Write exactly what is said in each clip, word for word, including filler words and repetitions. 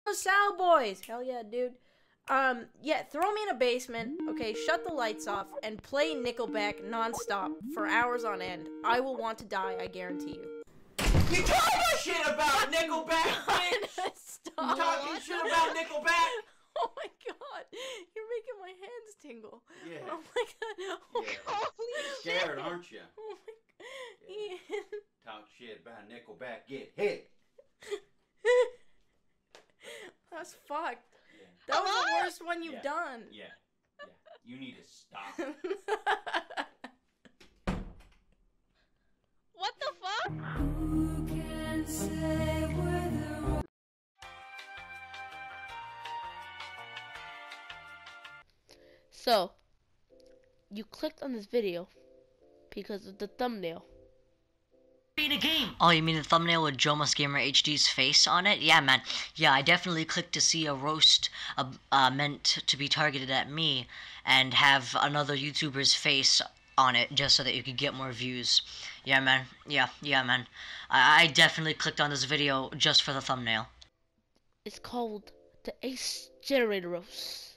Sal Boys. Hell yeah, dude. Um, yeah, throw me in a basement, okay, shut the lights off, and play Nickelback non-stop for hours on end. I will want to die, I guarantee you. You talking shit about Nickelback, bitch! Stop. You talking shit about Nickelback? Oh my god, you're making my hands tingle. Yeah. Oh my god. Oh, Yeah. holy Scared, shit. aren't you? Oh my god. Yeah. Ian. Talk shit about Nickelback, get hit. That's fucked. Yeah. That was the worst one you've Yeah. done. Yeah. Yeah. You need to stop. What the fuck? Who can say whether So, you clicked on this video because of the thumbnail. Oh, you mean the thumbnail with Jomas Gamer H D's face on it? Yeah, man. Yeah, I definitely clicked to see a roast uh, uh, meant to be targeted at me and have another YouTuber's face on it just so that you could get more views. Yeah, man. Yeah, yeah, man. I, I definitely clicked on this video just for the thumbnail. It's called the Ace Generator Roast.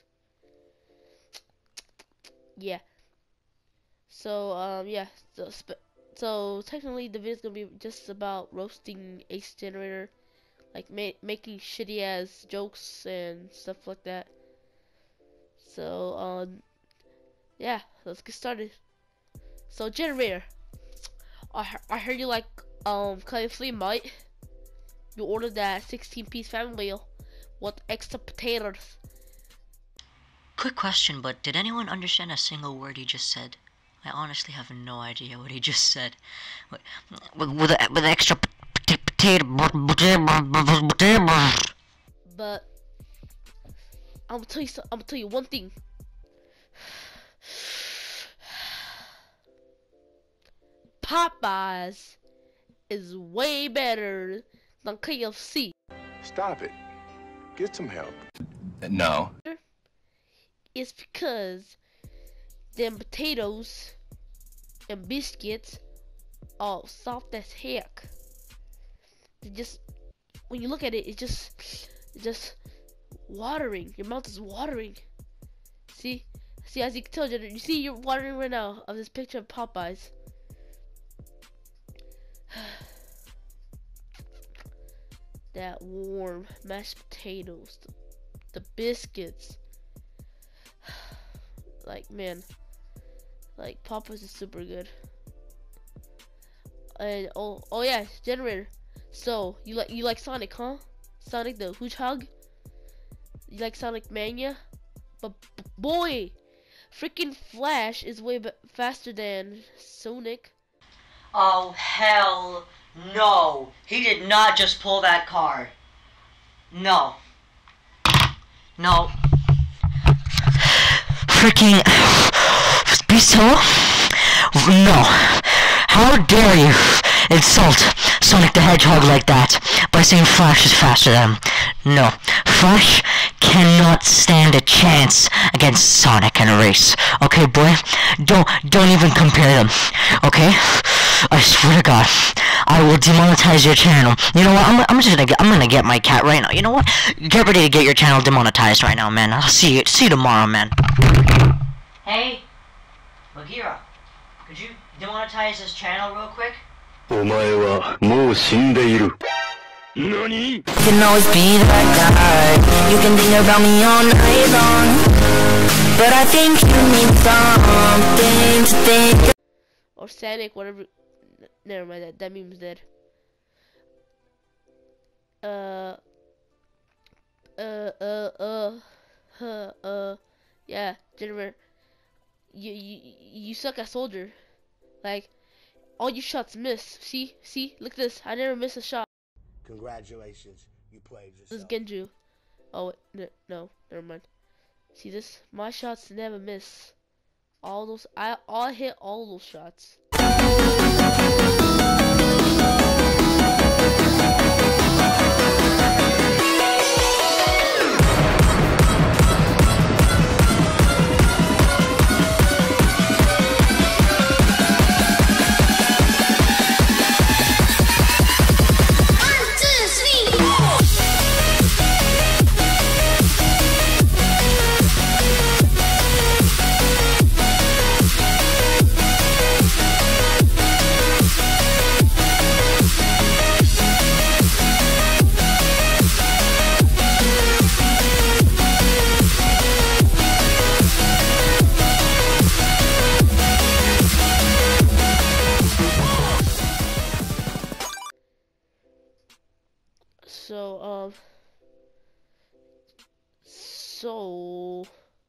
Yeah. So, um, yeah. So, sp so technically, the video's gonna be just about roasting Ace Generator, like ma making shitty ass jokes and stuff like that. So, um, yeah, let's get started. So, Generator, I he I heard you like um Clay Flea Mite. You ordered that sixteen piece family meal with extra potatoes. Quick question, but did anyone understand a single word he just said? I honestly have no idea what he just said. With with, with extra potato. But I'm gonna tell you. So, I'm gonna tell you one thing. Popeyes is way better than K F C. Stop it. Get some help. No. It's because them potatoes and biscuits are soft as heck. They just, when you look at it, it's just, it's just watering. Your mouth is watering. See, see, as you can tell, you see, you're watering right now of this picture of Popeyes. That warm mashed potatoes, the, the biscuits. Like, man, like Popeyes is super good. And oh, oh yeah, Generator. So you like you like Sonic, huh? Sonic the Hedgehog. You like Sonic Mania? But boy, freaking Flash is way faster than Sonic. Oh, hell no. He did not just pull that card. No. No. Freaking be so? No. How dare you insult Sonic the Hedgehog like that by saying Flash is faster than him? No. Flash cannot stand a chance against Sonic in a race. Okay, boy? Don't don't even compare them. Okay? I swear to God, I will demonetize your channel. You know what? I'm I'm just gonna get I'm gonna get my cat right now. You know what? Get ready to get your channel demonetized right now, man. I'll see you see you tomorrow, man. Hey, Bagheera, could you demonetize this channel real quick? お前はもう死んでいる。何? You can always be that guy. You can think about me all night long, but I think you need something to think. Or Sonic, whatever. Never mind, that that meme's dead. Uh. Uh. Uh. Uh. Uh. Uh. Yeah, Generator. You you you suck at soldier. Like, all your shots miss. See see look at this. I never miss a shot. Congratulations, you played yourself. This is Genju. Oh wait, no, no, never mind. See this? My shots never miss. All those, I, I hit all those shots. One, two, three. So,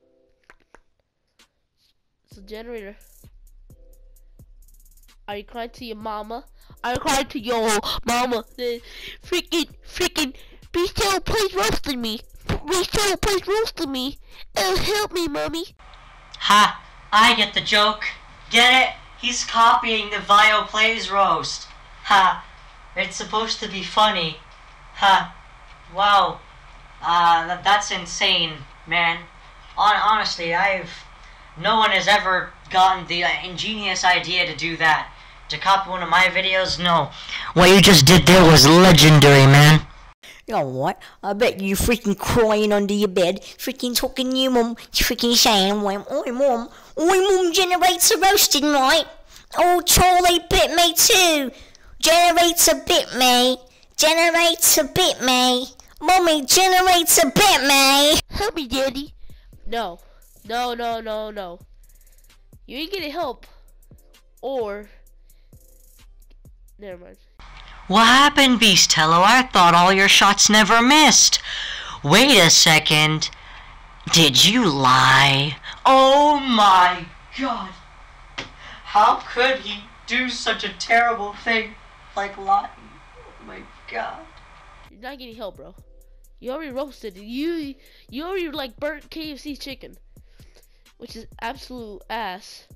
so generator, are you crying to your mama? Are you crying to your mama? Then freaking, freaking, Beastello plays roasting me. Beastello plays roasting me. Oh, help me, mommy. Ha! I get the joke. Get it? He's copying the Vio Plays roast. Ha! It's supposed to be funny. Ha! Wow. Uh, that, that's insane, man. On, honestly, I've... No one has ever gotten the uh, ingenious idea to do that. To copy one of my videos? No. What you just did there was legendary, man. You know what? I bet you freaking crying under your bed, freaking talking to your mum, freaking saying, oi mum, oi mum generator roasting, right? Oh, Charlie bit me too. Generator bit me. Generator bit me. Mummy, generator bit me. Help me, Daddy. No. No, no, no, no. You ain't getting help. Or... Never mind. What happened, Beastello? I thought all your shots never missed. Wait a second. Did you lie? Oh my god. How could he do such a terrible thing like lying? Oh my god. You're not getting help, bro. You already roasted it. You, you already like burnt K F C chicken. Which is absolute ass.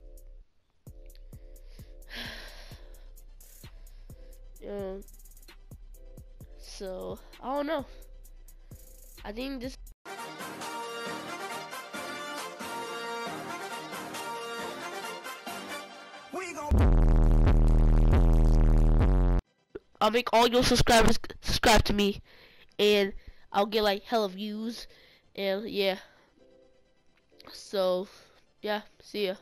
Um, so, I don't know. I think this... I'll make all your subscribers subscribe to me. And I'll get like hella views. And yeah. So, yeah. See ya.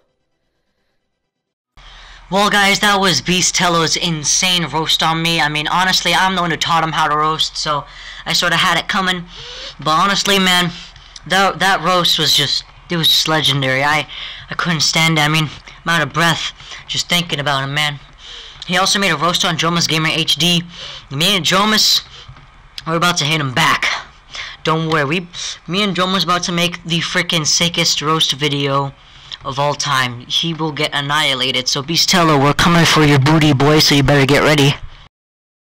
Well, guys, that was Beastello's insane roast on me. I mean, honestly, I'm the one who taught him how to roast, so I sort of had it coming. But honestly, man, that that roast was just, it was just legendary. I, I couldn't stand it. I mean, I'm out of breath just thinking about him, man. He also made a roast on Jomas Gamer H D. Me and Jomas, we're about to hit him back. Don't worry, we, me and Jomas about to make the freaking sickest roast video of all time. He will get annihilated. So Beastello, we're coming for your booty, boy, so you better get ready.